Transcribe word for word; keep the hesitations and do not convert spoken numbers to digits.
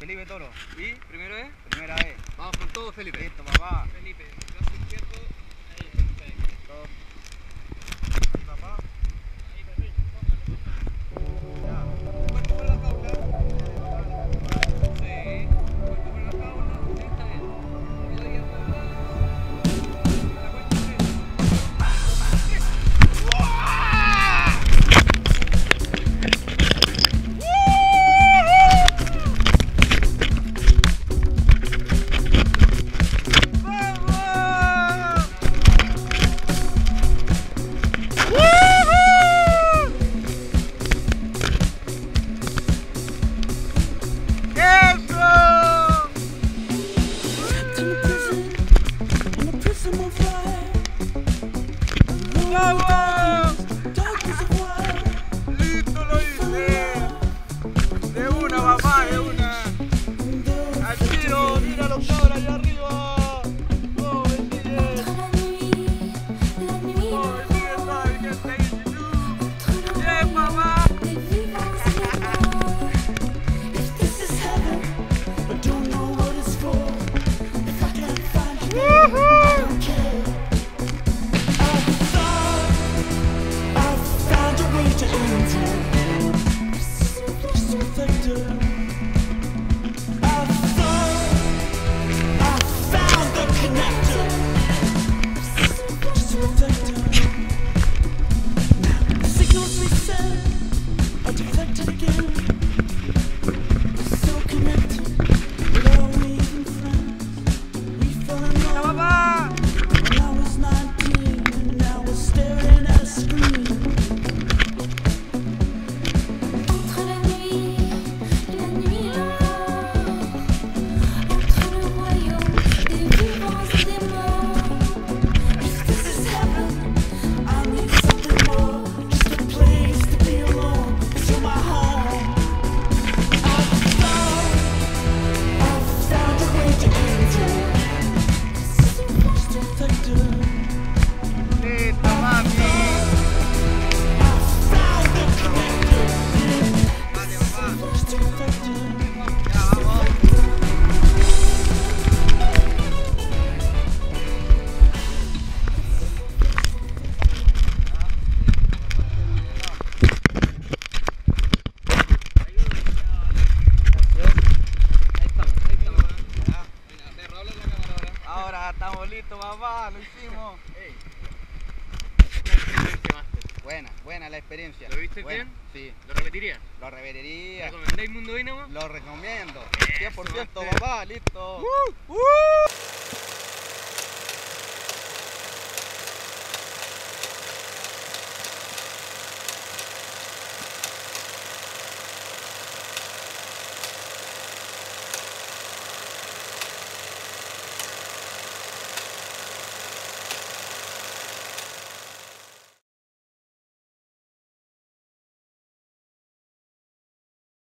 Felipe Toro. ¿Y? ¿Primero es? Primera vez. Vamos con todo, Felipe. Listo, papá. Felipe, brazo izquierdo. Ahí, perfecto. ¿Y papá? Ahí, perfecto. Póngalo. Ya. Cuerpo por la jaula. Sí. Cuerpo por la jaula. Sí, está bien. Y la guía para la cuenta tres. ¡Vamos! ¡Listo, lo hice! De una, papá, de una. Al tiro, mira los cabros allá arriba. ¡Oh, bendice! ¡Oh, bendice todo el que está ahí en YouTube! ¡Bien, papá! Ahora estamos listos, papá, lo hicimos. Ey. Una experiencia, Master. Buena, buena la experiencia. ¿Lo viste Buena, bien? Sí. ¿Lo repetiría? Lo repetiría. ¿Recomendáis Mundo Dínamo? Lo recomiendo. Eso, cien por ciento, Master. papá, listo. Uh, uh.